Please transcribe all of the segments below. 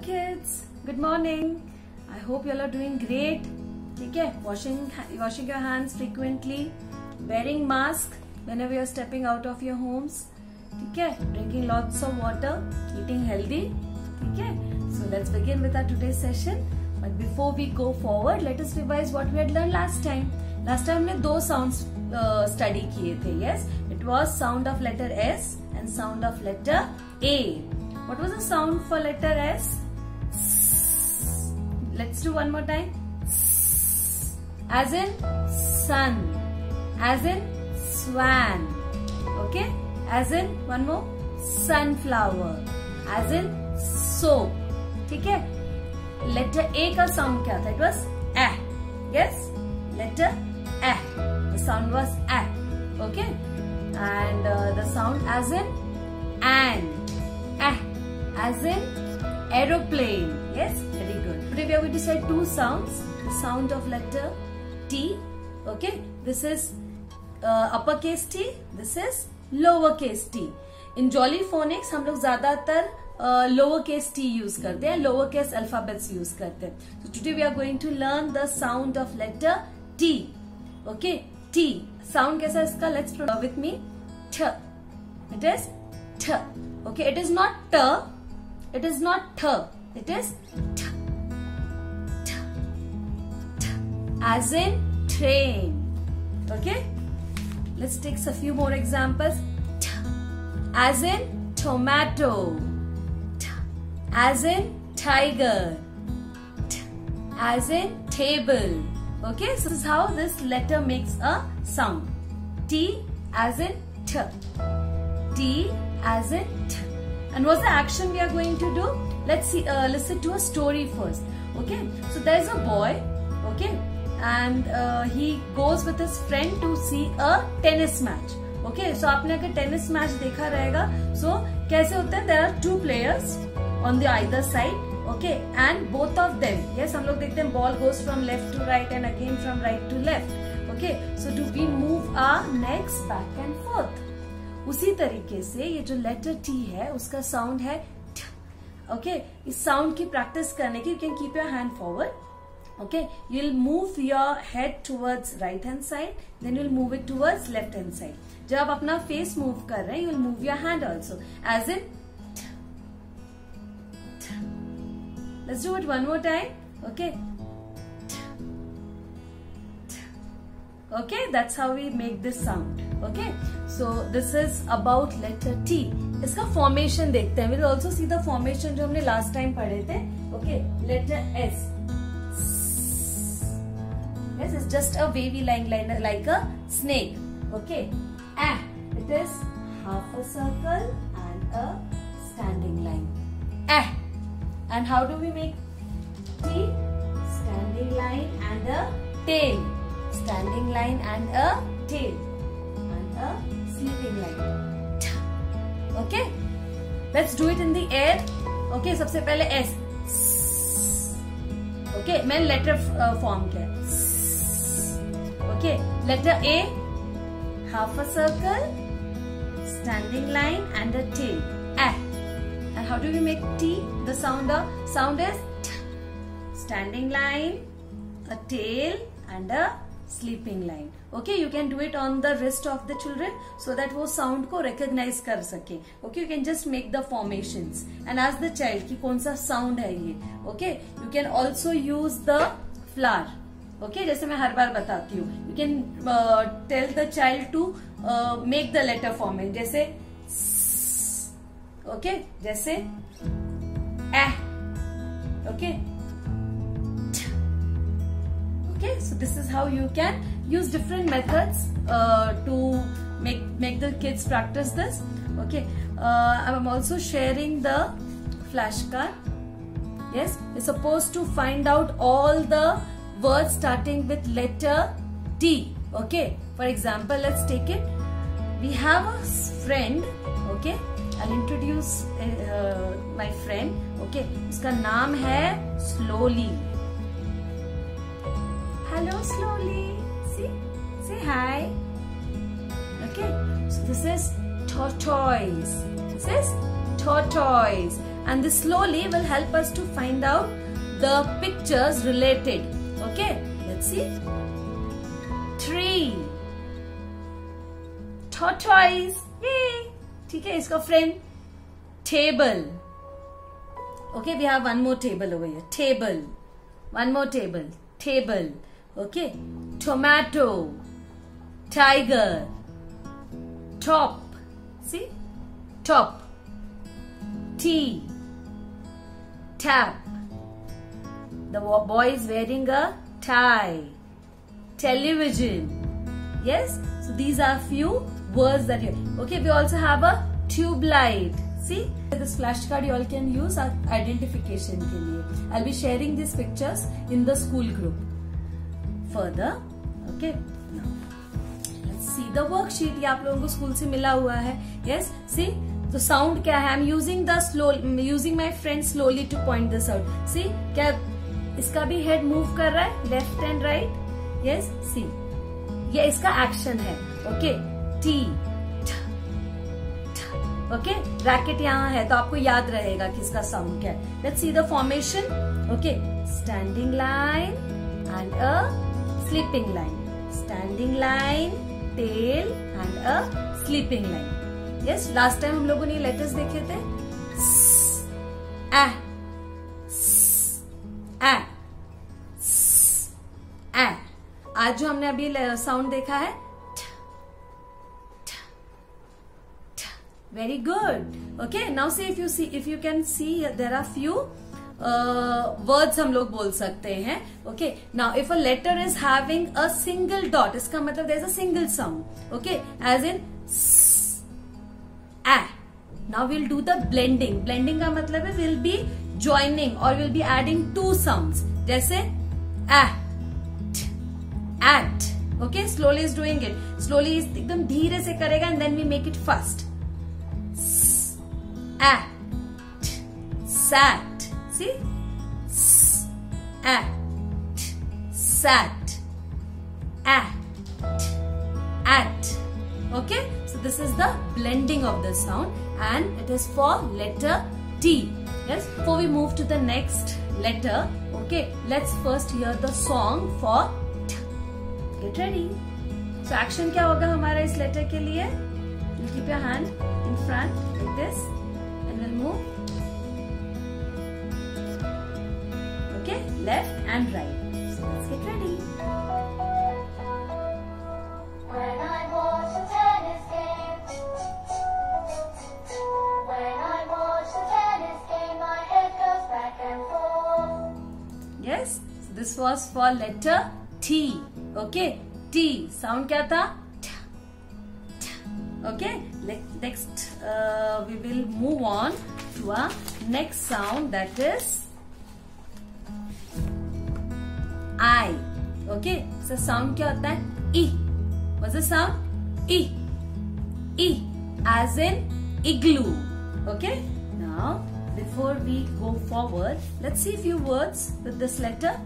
kids, good morning. I hope you all are doing great. ठीक है, washing your hands frequently, wearing mask whenever you are stepping out of your homes. ठीक है, drinking lots of water, eating healthy. ठीक है, so let's begin with our today's session. But before we go forward, let us revise what we had learned last time. Last time हमने दो sounds study किए थे. Yes, it was sound of letter S and sound of letter A. What was the sound for letter S? Let's do one more time. As in sun, as in swan. Okay, as in one more sunflower, as in soap. ठीक है, letter A का sound क्या था? It was A. Yes, letter A. The sound was A. Okay, and the sound as in and, as in aeroplane. Yes, very good. Today we are going to say two sounds. The sound of letter T. Okay, this is uppercase T. This is lowercase T. In Jolly Phonics हम लोग ज्यादातर lowercase T use करते हैं, lowercase alphabets use करते हैं. So today we are going to learn the sound of letter T. Okay, T. Sound कैसा है इसका? Let's pronounce with me. T. It is T. Okay, it is not T. It is not T. It is T. T. T. As in train. Okay, let's take a few more examples. T. As in tomato. T. As in tiger. T. As in table. Okay, so this is how this letter makes a sound. T as in T. T as in T. And what's the action we are going to do? Let's see. Listen to a story first. Okay, so there's a boy. Okay, and he goes with his friend to see a tennis match. Okay, so आपने अगर tennis match देखा रहेगा, so कैसे होता है? There are two players on the either side. Okay, and both of them. Yes, हम लोग देखते हैं ball goes from left to right and again from right to left. Okay, so do we move our necks back and forth? उसी तरीके से ये जो letter T है उसका साउंड है T. Okay, इस साउंड की प्रैक्टिस करने की, you can keep your hand forward. Okay, you'll move your head towards right hand side, then you'll move it towards left hand side. जब आप अपना face move कर रहे हैं, you'll move your hand also, as in T. T. Let's do it one more time. Okay. T. T. Okay, that's how we make this sound. Okay, so this is about letter T. इसका formation देखते हैं. We'll also see the formation जो हमने last time पढ़े थे. Okay, letter S. Yes, it's just a wavy line like a snake. Okay, it is half a circle and a standing line. And how do we make T? Standing line and a tail. Standing line and a tail. And a sleeping line. T. Okay? Let's do it in the air. Okay, सबसे पहले S. Okay, मैंने letter form किया. Okay, letter A. Half a circle. Standing line and a tail. And how do we make T? The sound is T. Standing line, a tail and a sleeping line. Okay, you can do it on the wrist of the children so that वो sound को recognize कर सके. Okay, you can just make the formations and ask the child कि कौन सा sound है ये. Okay, you can also use the flower. Okay, जैसे मैं हर बार बताती हूँ. You can tell the child to make the letter formation. जैसे okay, जैसे okay. Okay, so this is how you can use different methods to make the kids practice this. Okay, I'm also sharing the flashcard. Yes, we're supposed to find out all the words starting with letter T. Okay, for example, let's take it. We have a friend. Okay, I'll introduce my friend. Okay, उसका नाम है Slowly. Hello, Slowly. Say hi. Okay, so this is tortoise. This is tortoise. and this slowly will help us to find out the pictures related. Okay, let's see. Tree, tortoise, yay. ठीक है, इसका friend. Table. Okay, we have one more table over here. Table. One more table. Table. Okay. Tomato. Tiger. Top. See? Top. Tea. Tap. The boy is wearing a tie. Television. Yes? So these are few words that you... Okay, we also have a tube light. See? This flashcard you all can use identification के लिए. I'll be sharing these pictures in the school group. Further, okay. Now, let's see the worksheet. ये आप लोगों को school से मिला हुआ है. Yes, see. तो sound क्या है? I'm using my friend slowly to point this out. See, क्या इसका भी head move कर रहा है? Left and right. Yes, see. ये इसका action है. Okay. T. ओके, रैकेट यहाँ है तो आपको याद रहेगा कि इसका साउंड क्या है. Let's see the formation. Okay, standing line and a sleeping line. Standing line, tell and a sleeping line. Yes, last time हम लोगों ने लेटर्स देखे थे. ए, ए, ए. आज जो हमने अभी साउंड देखा है, very good. Okay, now see if you can see there are few words हम लोग बोल सकते हैं. Okay, now if a letter is having a single dot, इसका मतलब there is a single sound. Okay, as in s, a. Now we'll do the blending. Blending का मतलब है we'll be joining or we'll be adding two sounds. जैसे at, at. Okay, slowly is doing it. Slowly is एकदम धीरे से करेगा and then we make it fast. At, sat. See? At, sat, at. Okay? So this is the blending of the sound and it is for letter T. Yes? Before we move to the next letter, okay, let's first hear the song for T. Get ready. So action क्या होगा हमारा इस letter के लिए? You keep your hand in front like this. We'll move. Okay, left and right. So let's get ready. When I watch the tennis game, when I watch the tennis game, my head goes back and forth. Yes, so this was for letter T. Okay, T. Sound क्या था? Okay, next we will move on to our next sound, that is I. Okay, so sound क्या होता है? E. What's the sound? E. E as in igloo. Okay, now before we go forward, let's see a few words with this letter.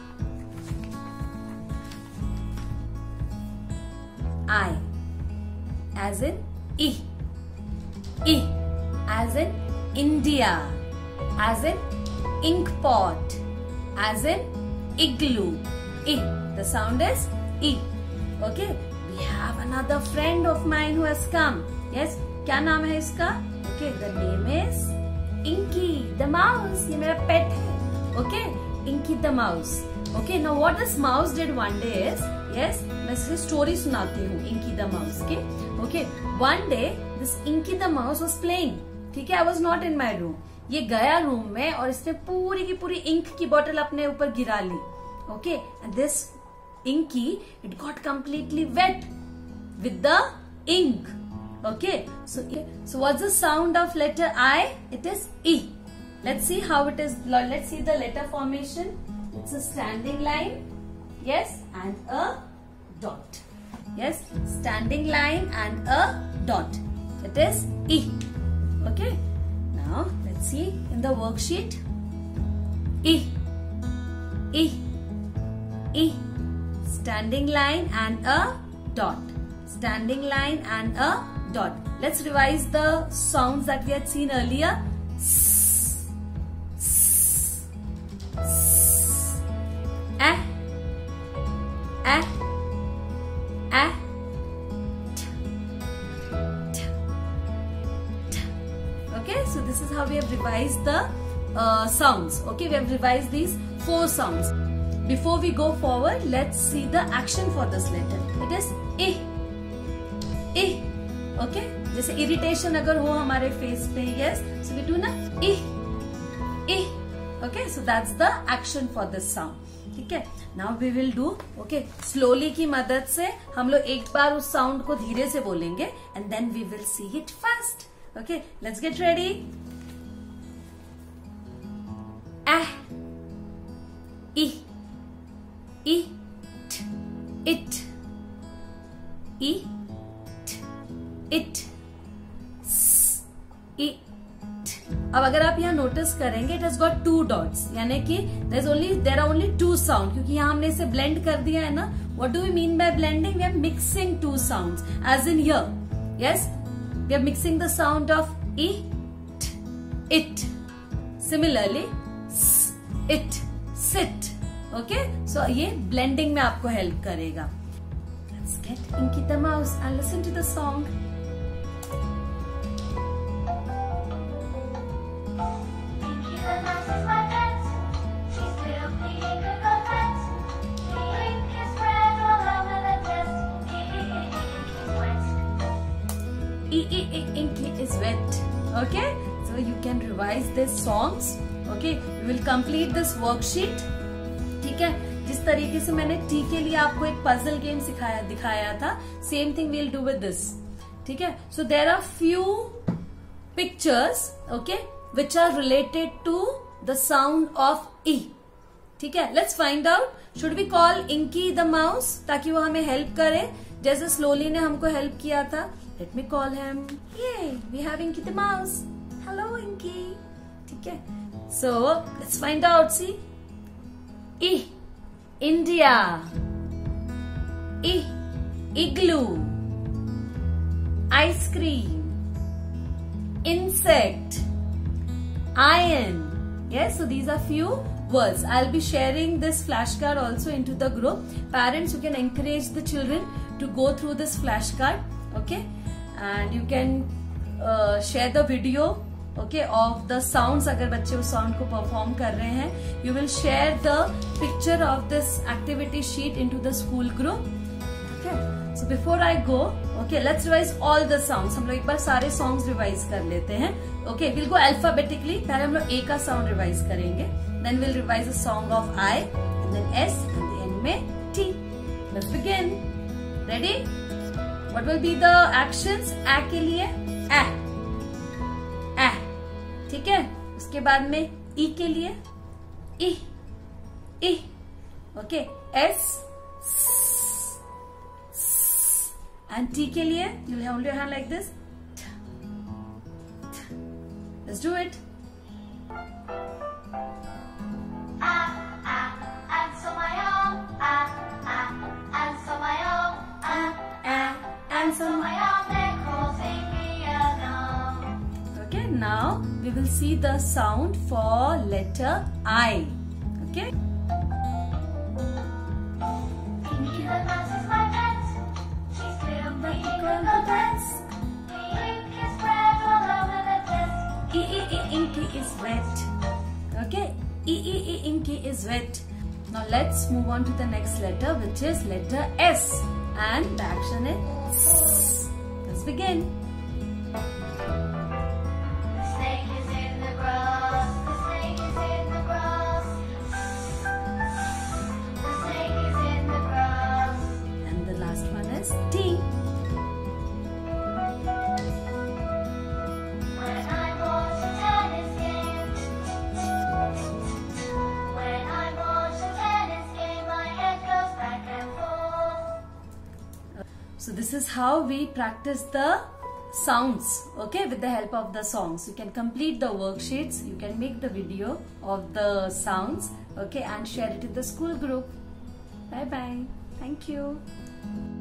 I as in E. E as in India, as in ink pot, as in igloo. E. The sound is E. Okay. We have another friend of mine who has come. Yes. क्या नाम है इसका? Okay. The name is Inky the mouse. ये मेरा pet है. Okay. Inky the mouse. Okay. Now what this mouse did one day is, yes, मैं इसकी story सुनाती हूँ Inky the mouse की. Okay. One day this Inky the mouse was playing. ठीक है. I was not in my room. ये गया room में और इसने पूरी की पूरी इंक की बोतल अपने ऊपर गिरा ली. Okay. And this Inky, it got completely wet with the ink. Okay. So what's the sound of letter I? It is E. Let's see how it is. Let's see the letter formation. It's a standing line. Yes. And a dot. Yes. Standing line and a dot. It is E. Okay. Now let's see in the worksheet. E. E. E. Standing line and a dot. Standing line and a dot. Let's revise the sounds that we had seen earlier. S, Okay, so this is how we have revised the sounds. Okay, we have revised these 4 sounds. Before we go forward, let's see the action for this letter. It is ih. Okay, जैसे irritation अगर हो हमारे face पे, yes, so we do ना ih. Okay, so that's the action for this sound. ठीक है, now we will do, okay, slowly की मदद से हम लोग एक बार उस sound को धीरे से बोलेंगे and then we will see it fast. Okay, let's get ready. Ah, I, it, it, it, s, it. अब अगर आप यहाँ नोटिस करेंगे, इट हैज गॉट 2 dots, यानी कि देयर आर ओनली 2 साउंड, क्योंकि यहाँ हमने इसे ब्लेंड कर दिया है ना. What do we mean by blending? We are mixing 2 sounds, as in here, yes, we are mixing the sound of it, it. Similarly, it, sit. Okay, so ये blending में आपको help करेगा. Let's get Inky the Mouse and listen to the song. Inky the mouse is my pet. She's little piggy cocoa pet. The ink is spread all over the desk. Inky is wet. Okay, so you can revise these songs. Okay, we will complete this worksheet. ठीक है, जिस तरीके से मैंने T के लिए आपको एक पजल गेम दिखाया था, same thing we'll do with this. ठीक है, so there are few pictures, okay, which are related to the sound of E. ठीक है, let's find out. Should we call Inky the mouse, ताकि वो हमें help करे जैसे स्लोली ने हमको हेल्प किया था. Let me call him. ये we have Inky the mouse. Hello Inky. ठीक है, so let's find out. See, India, igloo, ice cream, insect, iron. Yes, so these are few words. I'll be sharing this flashcard also into the group. Parents, you can encourage the children to go through this flashcard, okay, and you can share the video, okay, of the sounds. अगर बच्चे उस sound को perform कर रहे हैं, you will share the picture of this activity sheet into the school group. Okay, so before I go, okay, let's revise all the sounds. हम लोग एक बार सारे songs revise कर लेते हैं. Okay, we'll go alphabetically. पहले हम लोग A का sound revise करेंगे, then we'll revise the song of I, and then S, and the end में T. Let's begin. Ready? What will be the actions? A के लिए A. ठीक है, उसके बाद में ई के लिए E, okay, S, and T के लिए you will hold your hand like this. Let's do it. Answer my arm. Answer my arm. Answer My arm, they're causing me alarm. Okay, now we will see the sound for letter I. Okay. Inky the mouse is my pet. She's little piggy cocoa pet. The ink is spread all over the desk. Inky is wet. Okay, Inky is wet. Now let's move on to the next letter, which is letter S, and the action is S. Let's begin. The snake is in the grass. The snake is in the grass. The snake is in the grass. And the last one is T. When I watch a tennis game, when I watch a tennis game, my head goes back and forth. So this is how we practice the sounds, okay, with the help of the songs. You can complete the worksheets, you can make the video of the sounds, okay, and share it in the school group. Bye bye. Thank you.